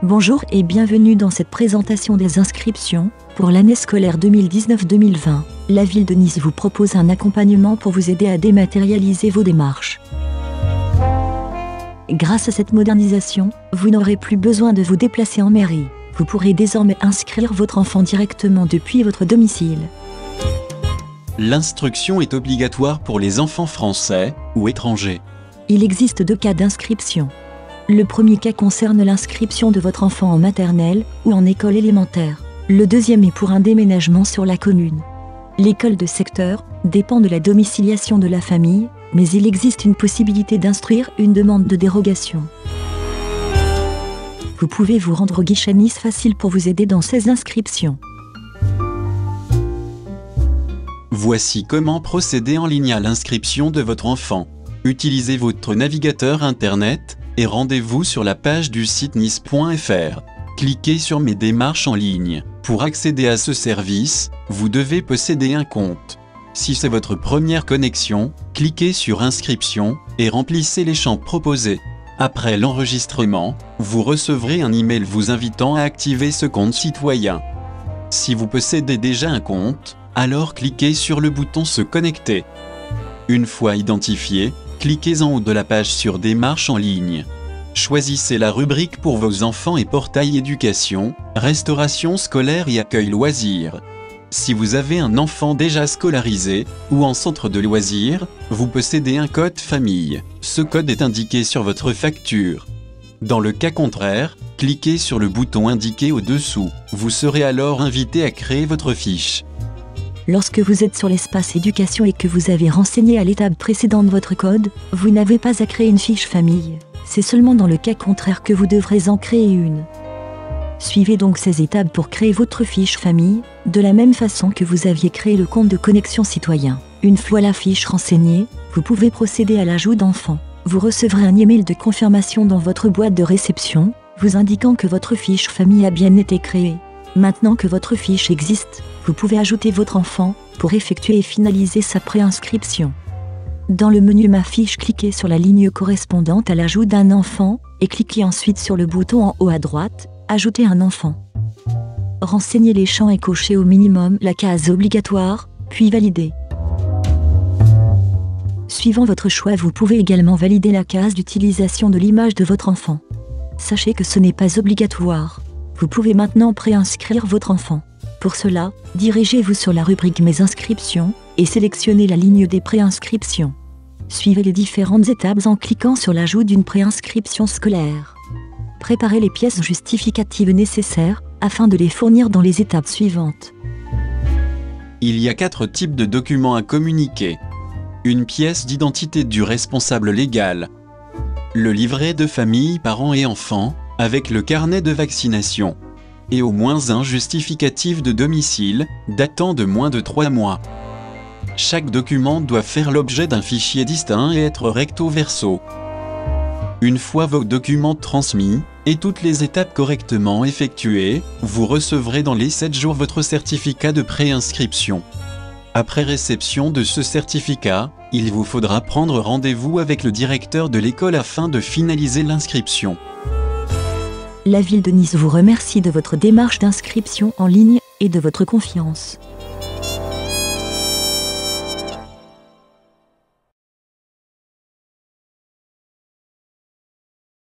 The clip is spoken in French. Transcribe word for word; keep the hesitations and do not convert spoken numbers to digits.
Bonjour et bienvenue dans cette présentation des inscriptions pour l'année scolaire deux mille dix-neuf deux mille vingt. La ville de Nice vous propose un accompagnement pour vous aider à dématérialiser vos démarches. Grâce à cette modernisation, vous n'aurez plus besoin de vous déplacer en mairie. Vous pourrez désormais inscrire votre enfant directement depuis votre domicile. L'instruction est obligatoire pour les enfants français ou étrangers. Il existe deux cas d'inscription. Le premier cas concerne l'inscription de votre enfant en maternelle ou en école élémentaire. Le deuxième est pour un déménagement sur la commune. L'école de secteur dépend de la domiciliation de la famille, mais il existe une possibilité d'instruire une demande de dérogation. Vous pouvez vous rendre au guichet Nice Facile pour vous aider dans ces inscriptions. Voici comment procéder en ligne à l'inscription de votre enfant. Utilisez votre navigateur internet et rendez-vous sur la page du site nice point f r. Cliquez sur Mes démarches en ligne. Pour accéder à ce service, vous devez posséder un compte. Si c'est votre première connexion, cliquez sur Inscription et remplissez les champs proposés. Après l'enregistrement, vous recevrez un email vous invitant à activer ce compte citoyen. Si vous possédez déjà un compte, alors cliquez sur le bouton Se connecter. Une fois identifié, cliquez en haut de la page sur Démarches en ligne. Choisissez la rubrique pour vos enfants et portail éducation, restauration scolaire et accueil loisirs. Si vous avez un enfant déjà scolarisé ou en centre de loisirs, vous possédez un code famille. Ce code est indiqué sur votre facture. Dans le cas contraire, cliquez sur le bouton indiqué au-dessous. Vous serez alors invité à créer votre fiche. Lorsque vous êtes sur l'espace éducation et que vous avez renseigné à l'étape précédente votre code, vous n'avez pas à créer une fiche famille. C'est seulement dans le cas contraire que vous devrez en créer une. Suivez donc ces étapes pour créer votre fiche famille, de la même façon que vous aviez créé le compte de connexion citoyen. Une fois la fiche renseignée, vous pouvez procéder à l'ajout d'enfants. Vous recevrez un email de confirmation dans votre boîte de réception, vous indiquant que votre fiche famille a bien été créée. Maintenant que votre fiche existe, vous pouvez ajouter votre enfant pour effectuer et finaliser sa préinscription. Dans le menu Ma fiche, cliquez sur la ligne correspondante à l'ajout d'un enfant et cliquez ensuite sur le bouton en haut à droite, Ajouter un enfant. Renseignez les champs et cochez au minimum la case obligatoire, puis validez. Suivant votre choix, vous pouvez également valider la case d'utilisation de l'image de votre enfant. Sachez que ce n'est pas obligatoire. Vous pouvez maintenant préinscrire votre enfant. Pour cela, dirigez-vous sur la rubrique Mes inscriptions et sélectionnez la ligne des préinscriptions. Suivez les différentes étapes en cliquant sur l'ajout d'une préinscription scolaire. Préparez les pièces justificatives nécessaires afin de les fournir dans les étapes suivantes. Il y a quatre types de documents à communiquer. Une pièce d'identité du responsable légal. Le livret de famille parents et enfants, avec le carnet de vaccination. Et au moins un justificatif de domicile, datant de moins de trois mois. Chaque document doit faire l'objet d'un fichier distinct et être recto verso. Une fois vos documents transmis, et toutes les étapes correctement effectuées, vous recevrez dans les sept jours votre certificat de préinscription. Après réception de ce certificat, il vous faudra prendre rendez-vous avec le directeur de l'école afin de finaliser l'inscription. La ville de Nice vous remercie de votre démarche d'inscription en ligne et de votre confiance.